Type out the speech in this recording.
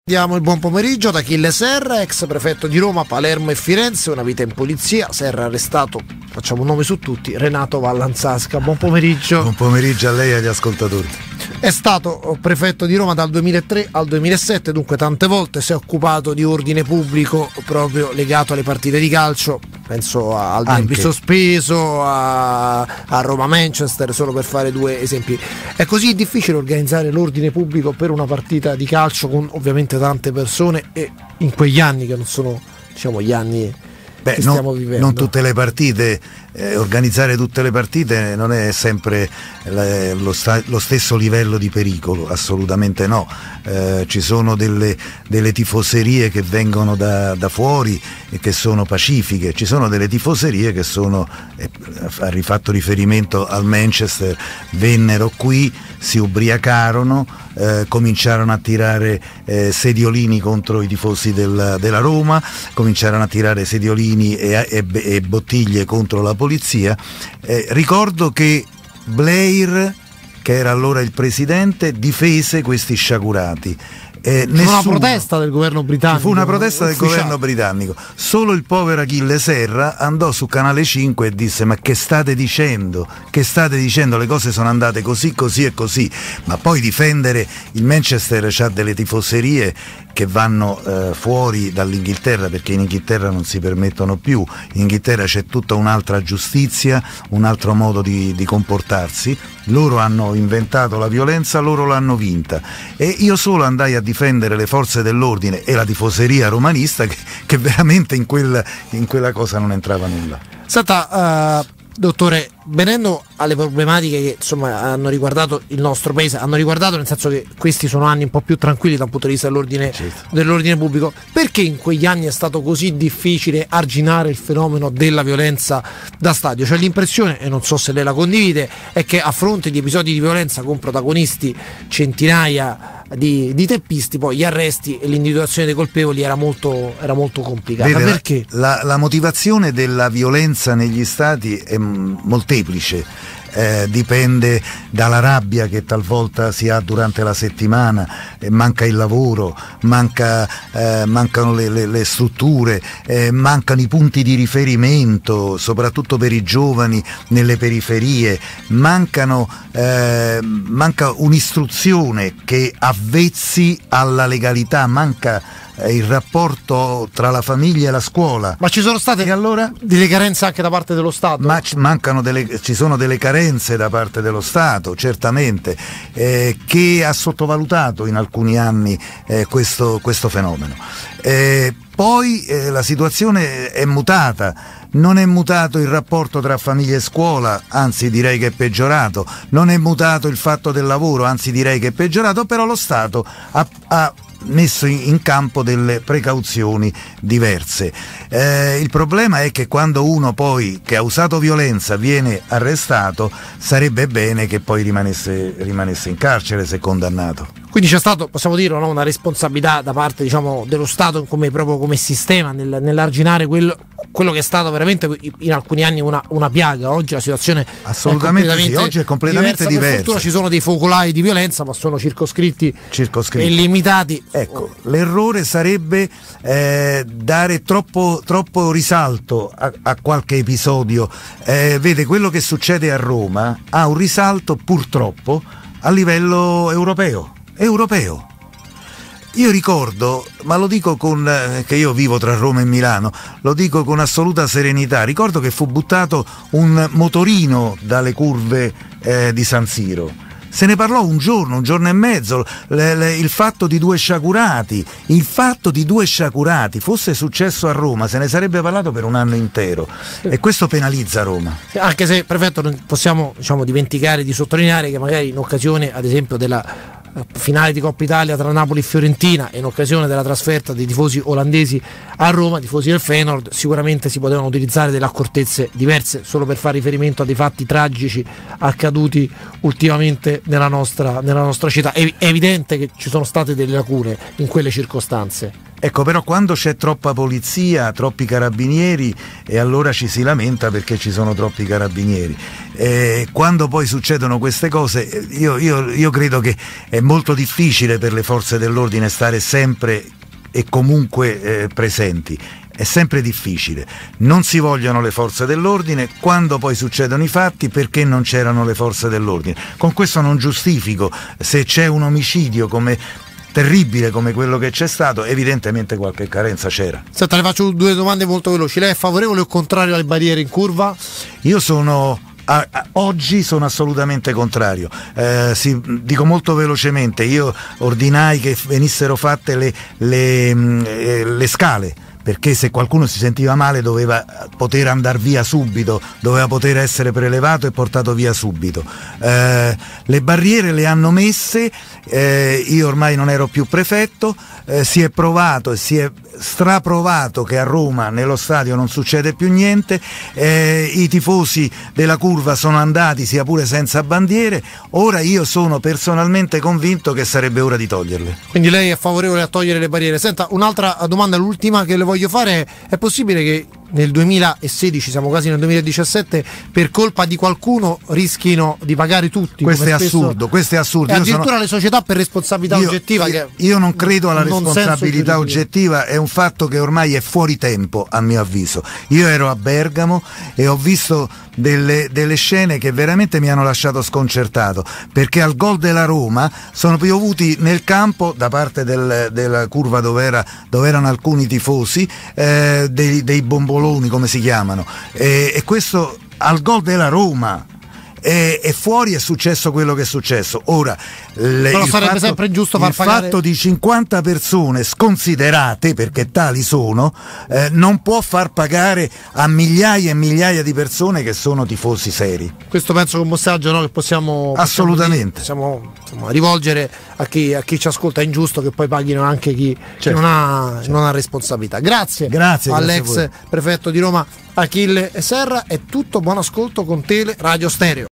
Diamo il buon pomeriggio ad Achille Serra, ex prefetto di Roma, Palermo e Firenze, una vita in polizia. Serra arrestato, facciamo un nome su tutti, Renato Vallanzasca. Buon pomeriggio. Buon pomeriggio a lei e agli ascoltatori. È stato prefetto di Roma dal 2003 al 2007, dunque tante volte si è occupato di ordine pubblico proprio legato alle partite di calcio. Penso al derby sospeso, a Roma-Manchester, solo per fare due esempi. È così difficile organizzare l'ordine pubblico per una partita di calcio con ovviamente tante persone, e in quegli anni che non sono, diciamo, gli anni che stiamo vivendo. Non tutte le partite, organizzare tutte le partite non è sempre lo stesso livello di pericolo, assolutamente no. Ci sono delle tifoserie che vengono da fuori e che sono pacifiche, ci sono delle tifoserie che sono, ha rifatto riferimento al Manchester, vennero qui, si ubriacarono, cominciarono a tirare sediolini contro i tifosi della Roma, cominciarono a tirare sediolini e bottiglie contro la polizia. Ricordo che Blair, che era allora il presidente, difese questi sciagurati. Una protesta del governo britannico. Fu una protesta del governo britannico. Solo il povero Achille Serra andò su Canale 5 e disse: ma che state dicendo? Che state dicendo? Le cose sono andate così, così e così. Ma poi difendere il Manchester c'ha delle tifoserie che vanno fuori dall'Inghilterra, perché in Inghilterra non si permettono più. In Inghilterra c'è tutta un'altra giustizia, un altro modo di comportarsi. Loro hanno inventato la violenza, loro l'hanno vinta, e io solo andai a difendere le forze dell'ordine e la tifoseria romanista che veramente in quella cosa non entrava nulla. Senta, dottore, venendo alle problematiche che insomma hanno riguardato il nostro paese, hanno riguardato nel senso che questi sono anni un po' più tranquilli dal punto di vista dell'ordine pubblico, perché in quegli anni è stato così difficile arginare il fenomeno della violenza da stadio? Cioè l'impressione, e non so se lei la condivide, è che a fronte di episodi di violenza con protagonisti centinaia di teppisti, poi gli arresti e l'individuazione dei colpevoli era molto complicata. Vede, perché? La motivazione della violenza negli stati è molteplice. Dipende dalla rabbia che talvolta si ha durante la settimana, manca il lavoro, mancano le strutture, mancano i punti di riferimento, soprattutto per i giovani nelle periferie, manca un'istruzione che avvezzi alla legalità, manca il rapporto tra la famiglia e la scuola. Ma ci sono state allora delle carenze anche da parte dello Stato? Ma ci sono delle carenze da parte dello Stato, certamente, che ha sottovalutato in alcuni anni questo fenomeno. Poi la situazione è mutata. Non è mutato il rapporto tra famiglia e scuola, anzi direi che è peggiorato. Non è mutato il fatto del lavoro, anzi direi che è peggiorato, però lo Stato ha messo in campo delle precauzioni diverse. Il problema è che quando uno poi che ha usato violenza viene arrestato, sarebbe bene che poi rimanesse in carcere se condannato. Quindi c'è stato, possiamo dire, no, una responsabilità da parte, diciamo, dello Stato proprio come sistema nell'arginare quello che è stato veramente in alcuni anni una piaga. Oggi la situazione assolutamente sì, oggi è completamente diversa. Per fortuna ci sono dei focolai di violenza, ma sono circoscritti e limitati. Ecco, l'errore sarebbe dare troppo risalto a qualche episodio. Vede, quello che succede a Roma ha un risalto purtroppo a livello europeo. Io ricordo, ma lo dico che io vivo tra Roma e Milano, lo dico con assoluta serenità, ricordo che fu buttato un motorino dalle curve di San Siro. Se ne parlò un giorno e mezzo, il fatto di due sciagurati, fosse successo a Roma se ne sarebbe parlato per un anno intero, e questo penalizza Roma. Anche se, prefetto, non possiamo, diciamo, dimenticare di sottolineare che magari in occasione, ad esempio, della finale di Coppa Italia tra Napoli e Fiorentina e in occasione della trasferta dei tifosi olandesi a Roma, tifosi del Feyenoord, sicuramente si potevano utilizzare delle accortezze diverse, solo per fare riferimento a dei fatti tragici accaduti ultimamente nella nostra città. È evidente che ci sono state delle lacune in quelle circostanze. Ecco, però quando c'è troppa polizia, troppi carabinieri, e allora ci si lamenta perché ci sono troppi carabinieri. Quando poi succedono queste cose, io credo che è molto difficile per le forze dell'ordine stare sempre e comunque presenti. È sempre difficile, non si vogliono le forze dell'ordine, quando poi succedono i fatti perché non c'erano le forze dell'ordine. Con questo non giustifico, se c'è un omicidio terribile come quello che c'è stato, evidentemente qualche carenza c'era. Senta, le faccio 2 domande molto veloci. Lei è favorevole o contrario alle barriere in curva? Io oggi sono assolutamente contrario. Dico molto velocemente, io ordinai che venissero fatte le scale, perché se qualcuno si sentiva male doveva poter andare via subito, doveva poter essere prelevato e portato via subito. Le barriere le hanno messe, io ormai non ero più prefetto, si è provato e si è straprovato che a Roma nello stadio non succede più niente, i tifosi della curva sono andati sia pure senza bandiere, ora io sono personalmente convinto che sarebbe ora di toglierle. Quindi lei è favorevole a togliere le barriere. Senta, un'altra domanda, l'ultima che le voglio fare: è possibile che nel 2016, siamo quasi nel 2017, per colpa di qualcuno rischino di pagare tutti? Questo è assurdo, questo è assurdo. E addirittura le società per responsabilità oggettiva. Io non credo alla responsabilità oggettiva, è un fatto che ormai è fuori tempo a mio avviso. Io ero a Bergamo e ho visto delle scene che veramente mi hanno lasciato sconcertato, perché al gol della Roma sono piovuti nel campo, da parte della curva dove erano alcuni tifosi, dei bomboloni, come si chiamano, e questo al gol della Roma. E fuori è successo quello che è successo. Ora però sarebbe sempre giusto far pagare. Il fatto di 50 persone sconsiderate, perché tali sono, non può far pagare a migliaia e migliaia di persone che sono tifosi seri. Questo penso che è un messaggio, no, che possiamo assolutamente rivolgere a chi ci ascolta. È ingiusto che poi paghino anche chi non ha responsabilità. Grazie all'ex prefetto di Roma Achille Serra. È tutto, buon ascolto con Tele Radio Stereo.